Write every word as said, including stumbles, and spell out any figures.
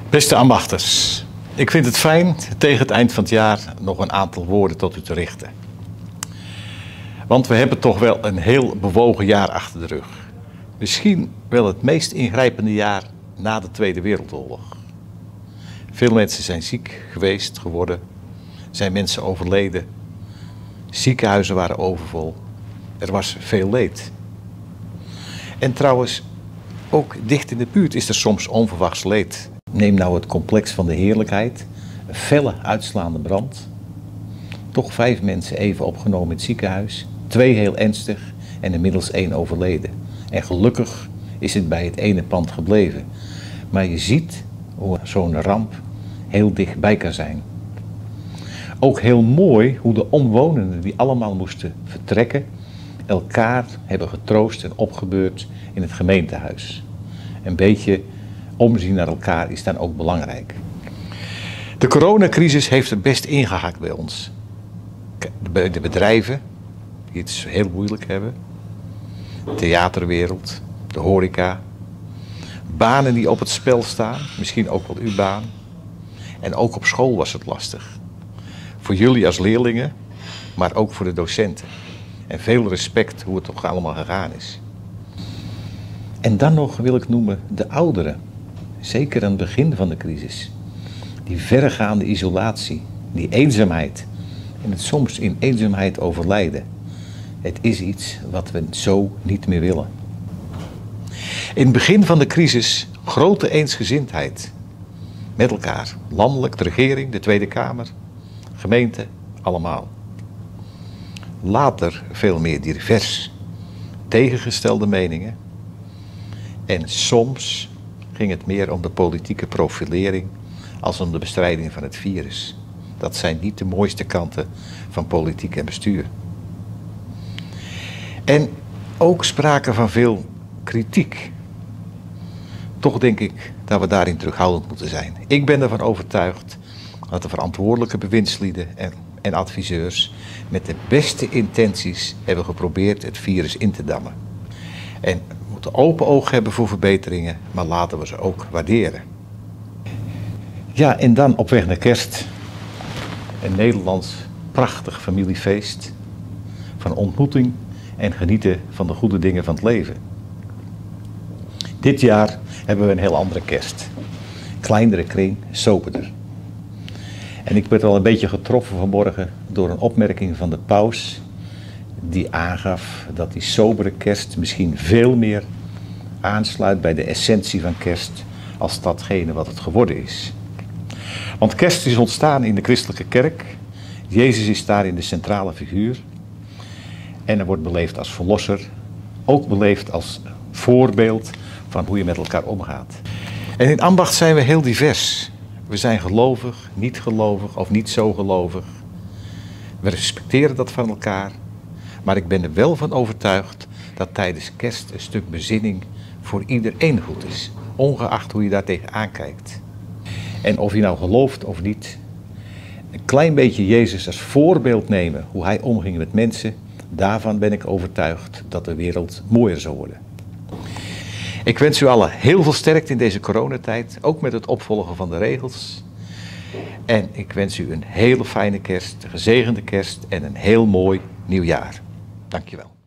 Beste ambachters, ik vind het fijn tegen het eind van het jaar nog een aantal woorden tot u te richten. Want we hebben toch wel een heel bewogen jaar achter de rug. Misschien wel het meest ingrijpende jaar na de Tweede Wereldoorlog. Veel mensen zijn ziek geweest, geworden, zijn mensen overleden. Ziekenhuizen waren overvol. Er was veel leed. En trouwens, ook dicht in de buurt is er soms onverwachts leed. Neem nou het complex van de Heerlijkheid, een felle uitslaande brand. Toch vijf mensen even opgenomen in het ziekenhuis, twee heel ernstig en inmiddels één overleden. En gelukkig is het bij het ene pand gebleven. Maar je ziet hoe zo'n ramp heel dichtbij kan zijn. Ook heel mooi hoe de omwonenden die allemaal moesten vertrekken, elkaar hebben getroost en opgebeurd in het gemeentehuis. Een beetje omzien naar elkaar is dan ook belangrijk. De coronacrisis heeft er best ingehakt bij ons. De bedrijven die het heel moeilijk hebben, de theaterwereld, de horeca, banen die op het spel staan, misschien ook wel uw baan. En ook op school was het lastig. Voor jullie als leerlingen, maar ook voor de docenten. En veel respect hoe het toch allemaal gegaan is. En dan nog wil ik noemen de ouderen. Zeker aan het begin van de crisis. Die verregaande isolatie, die eenzaamheid. En het soms in eenzaamheid overlijden. Het is iets wat we zo niet meer willen. In het begin van de crisis grote eensgezindheid. Met elkaar. Landelijk, de regering, de Tweede Kamer, gemeente, allemaal. Later veel meer divers. Tegengestelde meningen. En soms ging het meer om de politieke profilering als om de bestrijding van het virus. Dat zijn niet de mooiste kanten van politiek en bestuur. En ook sprake van veel kritiek. Toch denk ik dat we daarin terughoudend moeten zijn. Ik ben ervan overtuigd dat de verantwoordelijke bewindslieden en, en adviseurs met de beste intenties hebben geprobeerd het virus in te dammen. En we moeten open oog hebben voor verbeteringen, maar laten we ze ook waarderen. Ja, en dan op weg naar kerst. Een Nederlands prachtig familiefeest. Van ontmoeting en genieten van de goede dingen van het leven. Dit jaar hebben we een heel andere kerst. Kleinere kring, soberder. En ik werd wel een beetje getroffen vanmorgen door een opmerking van de paus. Die aangaf dat die sobere kerst misschien veel meer aansluit bij de essentie van kerst als datgene wat het geworden is. Want kerst is ontstaan in de christelijke kerk. Jezus is daarin de centrale figuur. En er wordt beleefd als verlosser. Ook beleefd als voorbeeld van hoe je met elkaar omgaat. En in ambacht zijn we heel divers. We zijn gelovig, niet gelovig of niet zo gelovig. We respecteren dat van elkaar. Maar ik ben er wel van overtuigd dat tijdens kerst een stuk bezinning voor iedereen goed is. Ongeacht hoe je daar tegenaan kijkt. En of je nou gelooft of niet. Een klein beetje Jezus als voorbeeld nemen hoe hij omging met mensen. Daarvan ben ik overtuigd dat de wereld mooier zal worden. Ik wens u allen heel veel sterkte in deze coronatijd. Ook met het opvolgen van de regels. En ik wens u een hele fijne kerst, een gezegende kerst en een heel mooi nieuwjaar. Dank je wel.